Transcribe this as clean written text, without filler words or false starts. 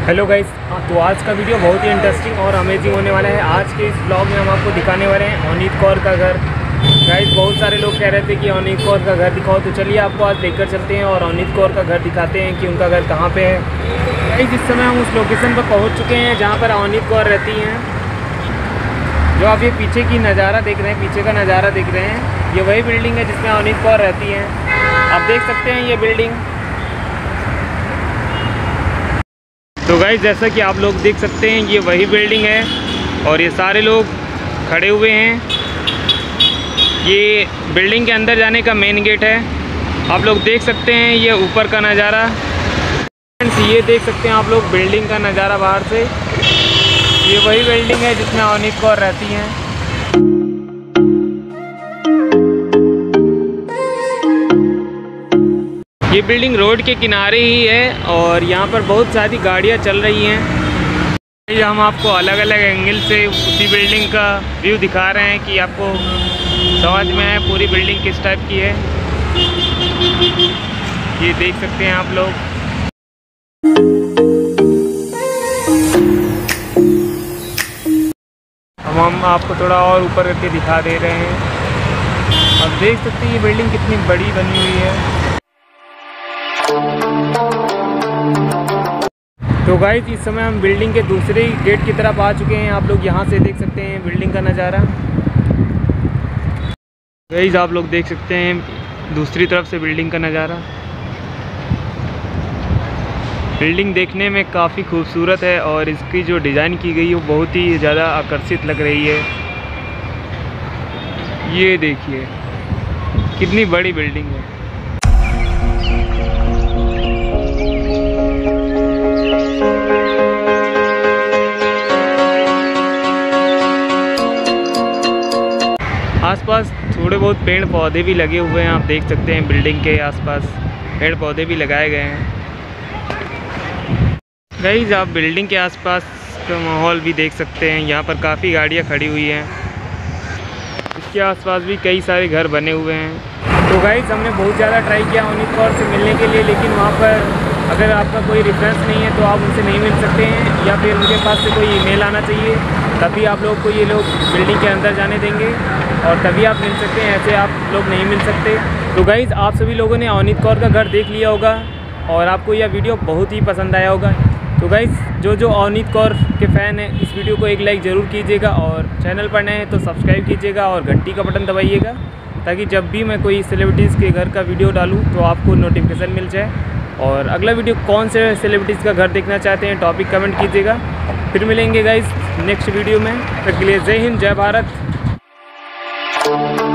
Hello guys, तो आज का वीडियो बहुत ही इंटरेस्टिंग और अमेजिंग होने वाला है। आज के इस ब्लॉग में हम आपको दिखाने वाले हैं अवनीत कौर का घर। गाइस, बहुत सारे लोग कह रहे थे कि अवनीत कौर का घर दिखाओ, तो चलिए आपको आज लेकर चलते हैं और अवनीत कौर का घर दिखाते हैं कि उनका घर कहाँ पे है। गाइस, इस समय हम उस लोकेशन पर पहुँच चुके हैं जहाँ पर अवनीत कौर रहती हैं। जो आप ये पीछे की नज़ारा देख रहे हैं, पीछे का नज़ारा देख रहे हैं, ये वही बिल्डिंग है जिसमें अवनीत कौर रहती हैं। आप देख सकते हैं ये बिल्डिंग। तो गाइस, जैसा कि आप लोग देख सकते हैं ये वही बिल्डिंग है और ये सारे लोग खड़े हुए हैं। ये बिल्डिंग के अंदर जाने का मेन गेट है। आप लोग देख सकते हैं ये ऊपर का नज़ारा। ये देख सकते हैं आप लोग बिल्डिंग का नज़ारा बाहर से। ये वही बिल्डिंग है जिसमें अवनीत कौर रहती हैं। ये बिल्डिंग रोड के किनारे ही है और यहाँ पर बहुत सारी गाड़ियाँ चल रही हैं। ये हम आपको अलग अलग एंगल से उसी बिल्डिंग का व्यू दिखा रहे हैं कि आपको समझ में आए पूरी बिल्डिंग किस टाइप की है। ये देख सकते हैं आप लोग। हम आपको थोड़ा और ऊपर करके दिखा दे रहे हैं। आप देख सकते हैं ये बिल्डिंग कितनी बड़ी बनी हुई है। तो गाइस, इस समय हम बिल्डिंग के दूसरे गेट की तरफ आ चुके हैं। आप लोग यहाँ से देख सकते हैं बिल्डिंग का नज़ारा। गाइस, आप लोग देख सकते हैं दूसरी तरफ से बिल्डिंग का नज़ारा। बिल्डिंग देखने में काफ़ी खूबसूरत है और इसकी जो डिज़ाइन की गई है वो बहुत ही ज़्यादा आकर्षित लग रही है। ये देखिए कितनी बड़ी बिल्डिंग है। आसपास थोड़े बहुत पेड़ पौधे भी लगे हुए हैं। आप देख सकते हैं बिल्डिंग के आसपास पेड़ पौधे भी लगाए गए हैं। गाइस, आप बिल्डिंग के आसपास का माहौल भी देख सकते हैं। यहाँ पर काफ़ी गाड़ियाँ खड़ी हुई हैं। इसके आसपास भी कई सारे घर बने हुए हैं। तो गाइस, हमने बहुत ज़्यादा ट्राई किया अवनीत कौर से मिलने के लिए, लेकिन वहाँ पर अगर आपका कोई रेफरेंस नहीं है तो आप उनसे नहीं मिल सकते हैं, या फिर उनके पास से कोई ईमेल आना चाहिए, तभी आप लोग को ये लोग बिल्डिंग के अंदर जाने देंगे और तभी आप मिल सकते हैं। ऐसे आप लोग नहीं मिल सकते। तो गाइज़, आप सभी लोगों ने अवनीत कौर का घर देख लिया होगा और आपको यह वीडियो बहुत ही पसंद आया होगा। तो गाइज़, जो अवनीत कौर के फ़ैन हैं इस वीडियो को एक लाइक ज़रूर कीजिएगा और चैनल पर नए हैं तो सब्सक्राइब कीजिएगा और घंटी का बटन दबाइएगा, ताकि जब भी मैं कोई सेलिब्रिटीज़ के घर का वीडियो डालूँ तो आपको नोटिफिकेशन मिल जाए। और अगला वीडियो कौन से सेलिब्रिटीज़ का घर देखना चाहते हैं टॉपिक कमेंट कीजिएगा। फिर मिलेंगे गाइज़ नेक्स्ट वीडियो में। तब तक के लिए जय हिंद, जय भारत।